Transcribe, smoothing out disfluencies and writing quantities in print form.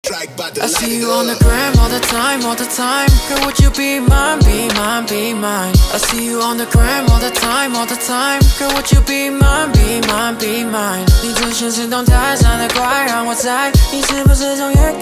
I see you on the gram all the time, all the time. Girl, would you be mine, be mine, be mine? I see you on the gram all the time, all the time. Girl, would you be mine, be mine, be mine? 你出现是动态，上的快让我猜，你是不是从夜